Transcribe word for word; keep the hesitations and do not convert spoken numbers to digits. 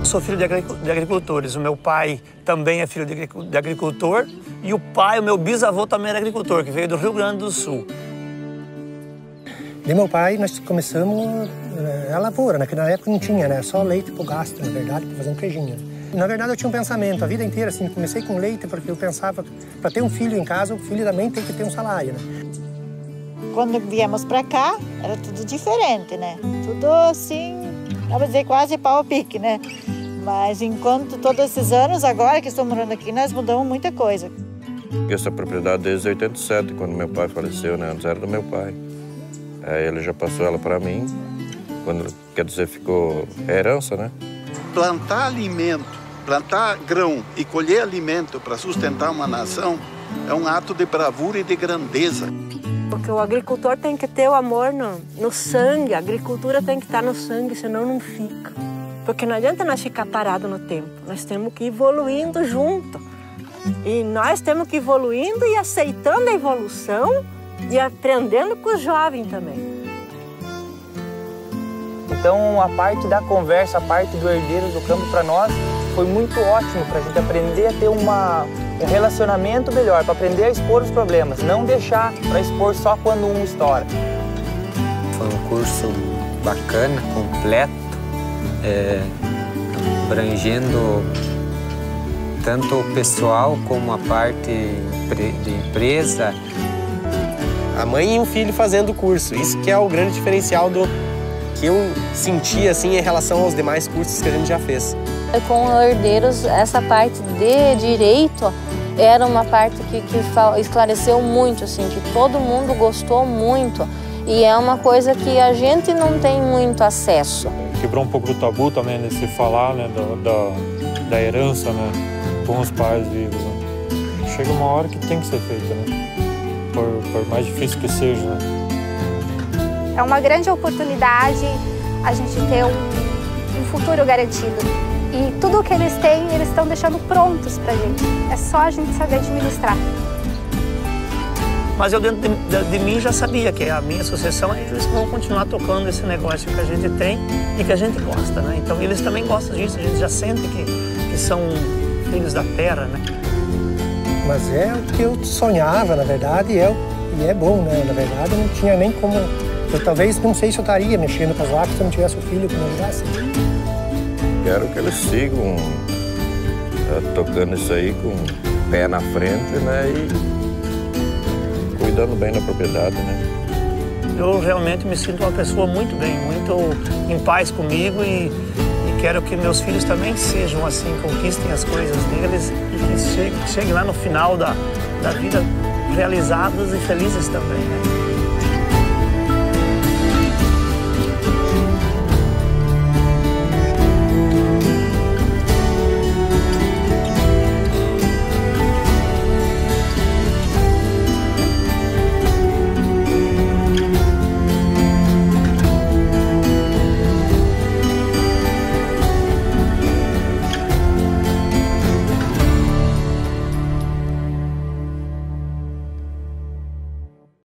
Sou filho de agricultores. O meu pai também é filho de agricultor e o pai, o meu bisavô, também era agricultor, que veio do Rio Grande do Sul. De meu pai, nós começamos a lavoura, né? Que na época não tinha, né? Só leite pro gasto, na verdade, para fazer um queijinho. Na verdade, eu tinha um pensamento a vida inteira, assim, comecei com leite porque eu pensava para ter um filho em casa, o filho também tem que ter um salário, né? Quando viemos para cá, era tudo diferente, né? Tudo assim, dá pra dizer quase pau a pique, né? Mas enquanto todos esses anos, agora que estou morando aqui, nós mudamos muita coisa. Essa propriedade desde oitenta e sete, quando meu pai faleceu, né? Antes era do meu pai. Aí ele já passou ela para mim, quando, quer dizer, ficou herança, né? Plantar alimento, plantar grão e colher alimento para sustentar uma nação é um ato de bravura e de grandeza. Porque o agricultor tem que ter o amor no, no sangue, a agricultura tem que estar no sangue, senão não fica. Porque não adianta nós ficar parados no tempo, nós temos que ir evoluindo junto. E nós temos que ir evoluindo e aceitando a evolução e aprendendo com os jovens também. Então a parte da conversa, a parte do Herdeiros do Campo para nós foi muito ótimo para a gente aprender a ter uma, um relacionamento melhor, para aprender a expor os problemas, não deixar para expor só quando um estoura. Foi um curso bacana, completo, é, abrangendo tanto o pessoal como a parte de empresa. A mãe e o filho fazendo o curso, isso que é o grande diferencial do que eu senti assim em relação aos demais cursos que a gente já fez. Com o Herdeiros, essa parte de direito era uma parte que, que esclareceu muito, assim, que todo mundo gostou muito. E é uma coisa que a gente não tem muito acesso. Quebrou um pouco do tabu também, de se falar, né, da, da, da herança, né, com os pais vivos. Né. Chega uma hora que tem que ser feita, né, por, por mais difícil que seja. Né. É uma grande oportunidade a gente ter um, um futuro garantido. E tudo o que eles têm, eles estão deixando prontos pra gente. É só a gente saber administrar. Mas eu dentro de, de, de mim já sabia que a minha associação é eles vão continuar tocando esse negócio que a gente tem e que a gente gosta, né? Então eles também gostam disso, a gente já sente que, que são filhos da terra, né? Mas é o que eu sonhava, na verdade, e é, e é bom, né? Na verdade, não tinha nem como... Eu talvez, não sei se eu estaria mexendo com as vacas se eu não tivesse o filho que me ajudasse. Quero que eles sigam uh, tocando isso aí com o pé na frente, né? E cuidando bem da propriedade, né? Eu realmente me sinto uma pessoa muito bem, muito em paz comigo e, e quero que meus filhos também sejam assim, conquistem as coisas deles e que cheguem, cheguem lá no final da, da vida realizados e felizes também, né?